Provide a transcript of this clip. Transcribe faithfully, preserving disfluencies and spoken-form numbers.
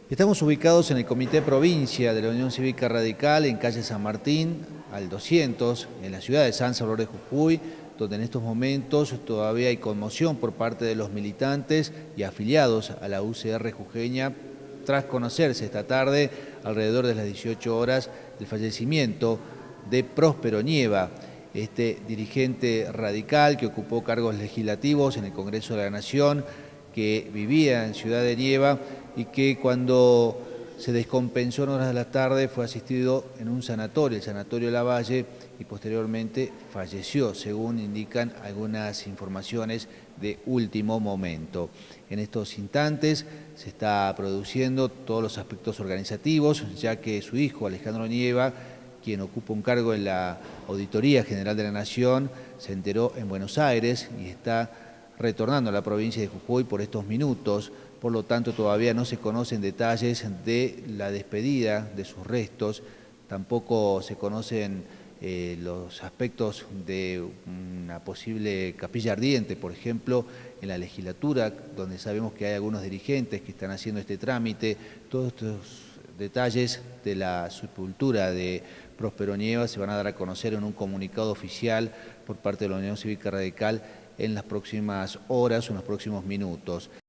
Estamos ubicados en el Comité Provincia de la Unión Cívica Radical, en calle San Martín, al doscientos, en la ciudad de San Salvador de Jujuy, donde en estos momentos todavía hay conmoción por parte de los militantes y afiliados a la U C R jujeña, tras conocerse esta tarde, alrededor de las dieciocho horas, el fallecimiento de Próspero Nieva, este dirigente radical que ocupó cargos legislativos en el Congreso de la Nación, que vivía en Ciudad de Nieva y que cuando se descompensó en horas de la tarde fue asistido en un sanatorio, el Sanatorio Lavalle, y posteriormente falleció, según indican algunas informaciones de último momento. En estos instantes se está produciendo todos los aspectos organizativos, ya que su hijo, Alejandro Nieva, quien ocupa un cargo en la Auditoría General de la Nación, se enteró en Buenos Aires y está retornando a la provincia de Jujuy por estos minutos. Por lo tanto, todavía no se conocen detalles de la despedida de sus restos, tampoco se conocen eh, los aspectos de una posible capilla ardiente, por ejemplo, en la legislatura, donde sabemos que hay algunos dirigentes que están haciendo este trámite. Todos estos detalles de la sepultura de Próspero Nieva se van a dar a conocer en un comunicado oficial por parte de la Unión Cívica Radical en las próximas horas o en los próximos minutos.